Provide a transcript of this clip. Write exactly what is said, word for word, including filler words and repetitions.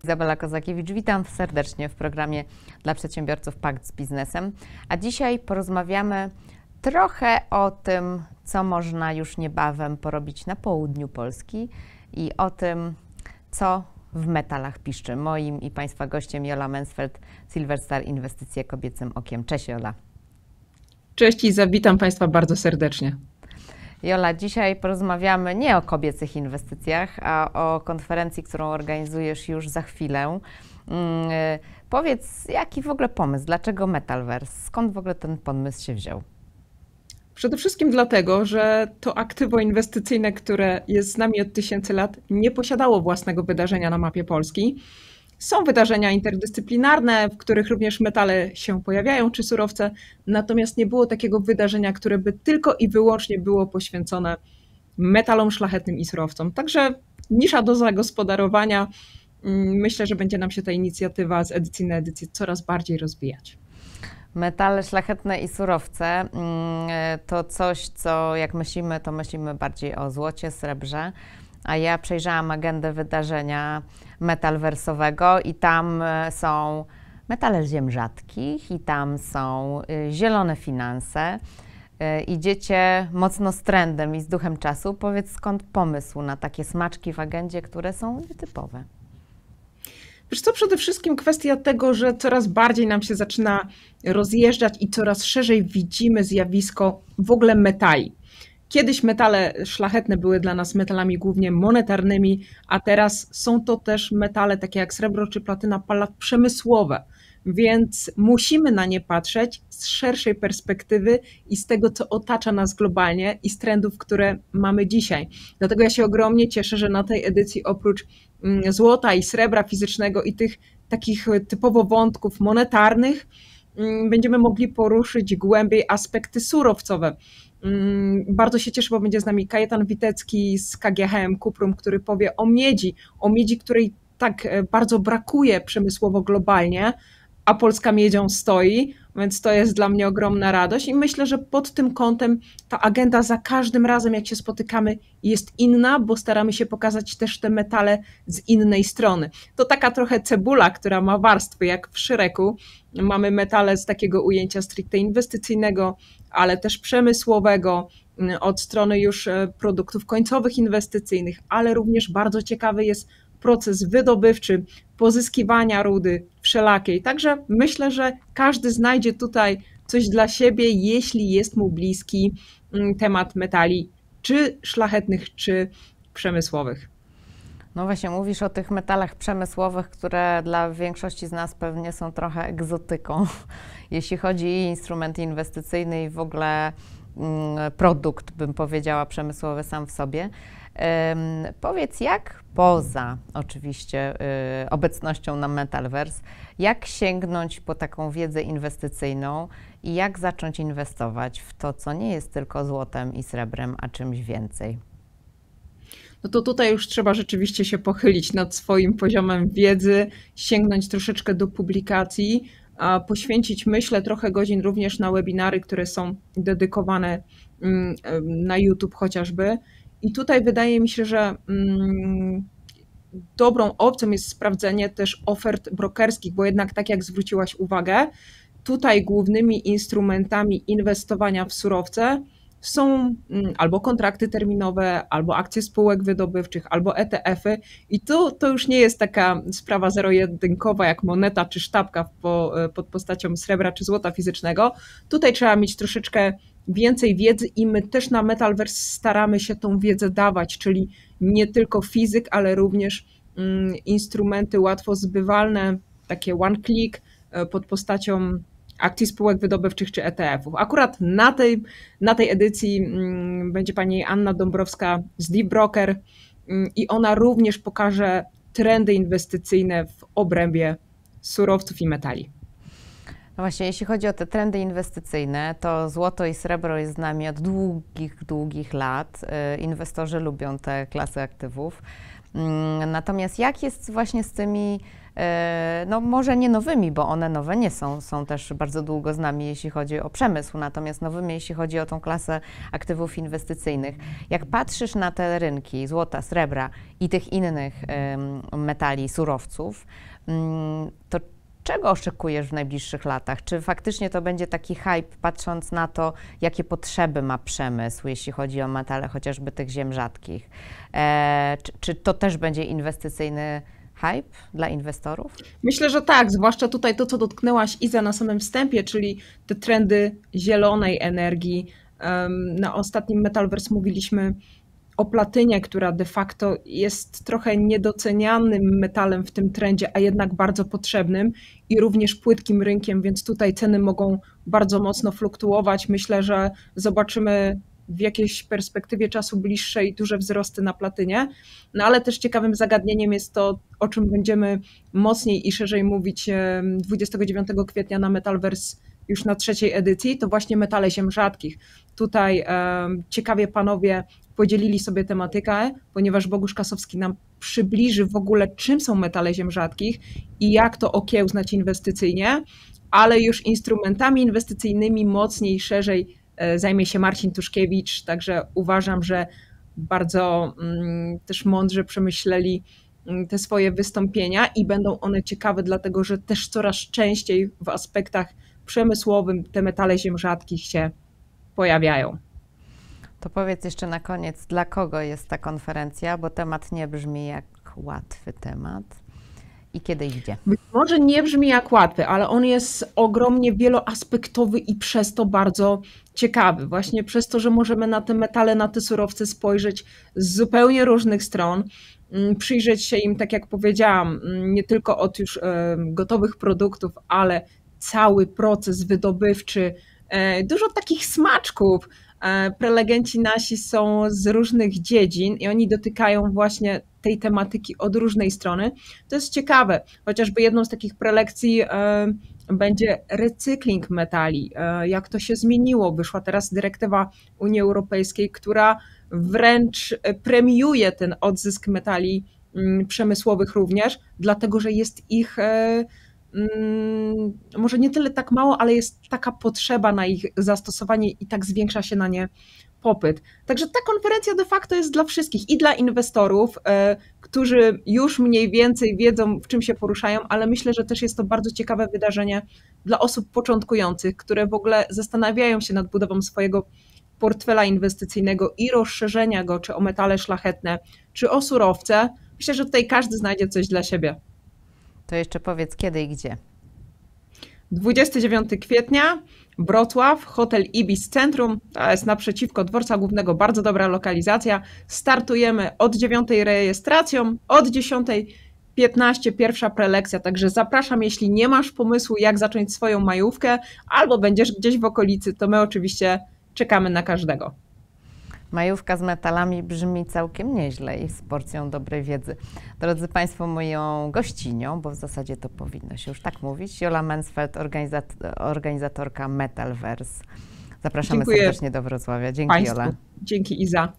Izabela Kozakiewicz. Witam serdecznie w programie dla przedsiębiorców Pakt z Biznesem. A dzisiaj porozmawiamy trochę o tym, co można już niebawem porobić na południu Polski i o tym, co w metalach piszczy. Moim i Państwa gościem Jola Mensfeld, Silverstar Inwestycje Kobiecym Okiem. Cześć Jola. Cześć Iza, witam Państwa bardzo serdecznie. Jola, dzisiaj porozmawiamy nie o kobiecych inwestycjach, a o konferencji, którą organizujesz już za chwilę. Hmm, powiedz, jaki w ogóle pomysł, dlaczego Metalverse, skąd w ogóle ten pomysł się wziął? Przede wszystkim dlatego, że to aktywo inwestycyjne, które jest z nami od tysięcy lat, nie posiadało własnego wydarzenia na mapie Polski. Są wydarzenia interdyscyplinarne, w których również metale się pojawiają, czy surowce, natomiast nie było takiego wydarzenia, które by tylko i wyłącznie było poświęcone metalom szlachetnym i surowcom. Także nisza do zagospodarowania. Myślę, że będzie nam się ta inicjatywa z edycji na edycję coraz bardziej rozwijać. Metale szlachetne i surowce to coś, co jak myślimy, to myślimy bardziej o złocie, srebrze, a ja przejrzałam agendę wydarzenia metalversowego i tam są metale ziem rzadkich i tam są zielone finanse. Idziecie mocno z trendem i z duchem czasu. Powiedz, skąd pomysł na takie smaczki w agendzie, które są nietypowe? Wiesz co, przede wszystkim kwestia tego, że coraz bardziej nam się zaczyna rozjeżdżać i coraz szerzej widzimy zjawisko w ogóle metali. Kiedyś metale szlachetne były dla nas metalami głównie monetarnymi, a teraz są to też metale takie jak srebro czy platyna, palat przemysłowe, więc musimy na nie patrzeć z szerszej perspektywy i z tego, co otacza nas globalnie i z trendów, które mamy dzisiaj. Dlatego ja się ogromnie cieszę, że na tej edycji oprócz złota i srebra fizycznego i tych takich typowo wątków monetarnych będziemy mogli poruszyć głębiej aspekty surowcowe. Bardzo się cieszę, bo będzie z nami Kajetan Witecki z K G H M Cuprum, który powie o miedzi, o miedzi, której tak bardzo brakuje przemysłowo globalnie, a Polska miedzią stoi, więc to jest dla mnie ogromna radość i myślę, że pod tym kątem ta agenda za każdym razem, jak się spotykamy, jest inna, bo staramy się pokazać też te metale z innej strony. To taka trochę cebula, która ma warstwy, jak w Szreku. Mamy metale z takiego ujęcia stricte inwestycyjnego, ale też przemysłowego, od strony już produktów końcowych inwestycyjnych, ale również bardzo ciekawy jest proces wydobywczy, pozyskiwania rudy wszelakiej. Także myślę, że każdy znajdzie tutaj coś dla siebie, jeśli jest mu bliski temat metali, czy szlachetnych, czy przemysłowych. No właśnie, mówisz o tych metalach przemysłowych, które dla większości z nas pewnie są trochę egzotyką, jeśli chodzi o instrument inwestycyjny i w ogóle produkt, bym powiedziała, przemysłowy sam w sobie. Um, powiedz, jak poza oczywiście y, obecnością na Metalverse, jak sięgnąć po taką wiedzę inwestycyjną i jak zacząć inwestować w to, co nie jest tylko złotem i srebrem, a czymś więcej? No to tutaj już trzeba rzeczywiście się pochylić nad swoim poziomem wiedzy, sięgnąć troszeczkę do publikacji, a poświęcić, myślę, trochę godzin również na webinary, które są dedykowane na YouTube chociażby. I tutaj wydaje mi się, że mm, dobrą opcją jest sprawdzenie też ofert brokerskich, bo jednak tak jak zwróciłaś uwagę, tutaj głównymi instrumentami inwestowania w surowce są mm, albo kontrakty terminowe, albo akcje spółek wydobywczych, albo E T F-y i to, to już nie jest taka sprawa zero-jedynkowa jak moneta czy sztabka po, pod postacią srebra czy złota fizycznego. Tutaj trzeba mieć troszeczkę więcej wiedzy i my też na Metalverse staramy się tą wiedzę dawać, czyli nie tylko fizyk, ale również mm, instrumenty łatwo zbywalne, takie one click pod postacią akcji spółek wydobywczych czy E T F-ów. Akurat na tej, na tej edycji mm, będzie pani Anna Dąbrowska z Deep Broker mm, i ona również pokaże trendy inwestycyjne w obrębie surowców i metali. No właśnie, jeśli chodzi o te trendy inwestycyjne, to złoto i srebro jest z nami od długich, długich lat. Inwestorzy lubią te klasy aktywów. Natomiast jak jest właśnie z tymi no może nie nowymi, bo one nowe nie są, są też bardzo długo z nami, jeśli chodzi o przemysł, natomiast nowymi, jeśli chodzi o tą klasę aktywów inwestycyjnych. Jak patrzysz na te rynki złota, srebra i tych innych metali, surowców, to czego oczekujesz w najbliższych latach? Czy faktycznie to będzie taki hype, patrząc na to, jakie potrzeby ma przemysł, jeśli chodzi o metale chociażby tych ziem rzadkich? E, czy, czy to też będzie inwestycyjny hype dla inwestorów? Myślę, że tak, zwłaszcza tutaj to, co dotknęłaś, Iza, na samym wstępie, czyli te trendy zielonej energii. Na ostatnim Metalverse mówiliśmy o platynie, która de facto jest trochę niedocenianym metalem w tym trendzie, a jednak bardzo potrzebnym i również płytkim rynkiem, więc tutaj ceny mogą bardzo mocno fluktuować. Myślę, że zobaczymy w jakiejś perspektywie czasu bliższej duże wzrosty na platynie, no ale też ciekawym zagadnieniem jest to, o czym będziemy mocniej i szerzej mówić dwudziestego dziewiątego kwietnia na Metalverse już na trzeciej edycji, to właśnie metale ziem rzadkich. Tutaj um, ciekawie panowie podzielili sobie tematykę, ponieważ Bogusz Kasowski nam przybliży w ogóle, czym są metale ziem rzadkich i jak to okiełznać inwestycyjnie, ale już instrumentami inwestycyjnymi mocniej, szerzej zajmie się Marcin Tuszkiewicz, także uważam, że bardzo mm, też mądrze przemyśleli te swoje wystąpienia i będą one ciekawe, dlatego że też coraz częściej w aspektach przemysłowym te metale ziem rzadkich się pojawiają. To powiedz jeszcze na koniec, dla kogo jest ta konferencja, bo temat nie brzmi jak łatwy temat. I kiedy i gdzie? Być może nie brzmi jak łatwy, ale on jest ogromnie wieloaspektowy i przez to bardzo ciekawy. Właśnie przez to, że możemy na te metale, na te surowce spojrzeć z zupełnie różnych stron, przyjrzeć się im, tak jak powiedziałam, nie tylko od już gotowych produktów, ale cały proces wydobywczy, dużo takich smaczków. Prelegenci nasi są z różnych dziedzin i oni dotykają właśnie tej tematyki od różnej strony. To jest ciekawe, chociażby jedną z takich prelekcji będzie recykling metali, jak to się zmieniło. Wyszła teraz dyrektywa Unii Europejskiej, która wręcz premiuje ten odzysk metali przemysłowych również, dlatego że jest ich może nie tyle tak mało, ale jest taka potrzeba na ich zastosowanie i tak zwiększa się na nie popyt. Także ta konferencja de facto jest dla wszystkich i dla inwestorów, którzy już mniej więcej wiedzą, w czym się poruszają, ale myślę, że też jest to bardzo ciekawe wydarzenie dla osób początkujących, które w ogóle zastanawiają się nad budową swojego portfela inwestycyjnego i rozszerzenia go, czy o metale szlachetne, czy o surowce. Myślę, że tutaj każdy znajdzie coś dla siebie. To jeszcze powiedz kiedy i gdzie. dwudziestego dziewiątego kwietnia, Wrocław, hotel Ibis Centrum, to jest naprzeciwko dworca głównego, bardzo dobra lokalizacja. Startujemy od dziewiątej rejestracją, od dziesiątej piętnaście pierwsza prelekcja, także zapraszam, jeśli nie masz pomysłu, jak zacząć swoją majówkę, albo będziesz gdzieś w okolicy, to my oczywiście czekamy na każdego. Majówka z metalami brzmi całkiem nieźle i z porcją dobrej wiedzy. Drodzy Państwo, moją gościnią, bo w zasadzie to powinno się już tak mówić, Jola Mensfeld, organizat- organizatorka Metalverse. Zapraszamy Dziękuję serdecznie do Wrocławia. Dzięki, Państwu. Jola. Dzięki, Iza.